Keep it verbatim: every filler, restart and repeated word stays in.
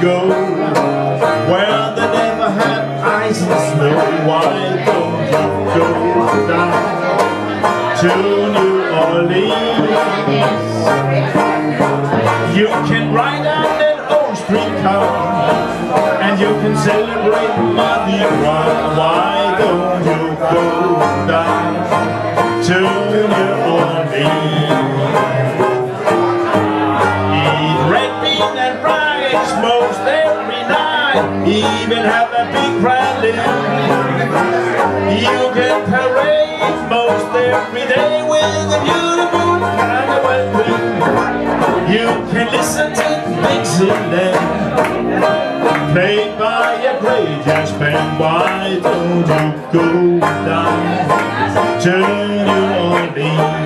go where they never have ice and snow? Why don't you go down to New Orleans? You can ride on that old streetcar and you can celebrate Mardi Gras. Why don't you go down to New Orleans? Eat red bean and rice most every night, even have a big rally. You can parade most every day with a beautiful carnival queen. You can listen to Dixieland played by a great jazz band. Why don't you go down to New Orleans?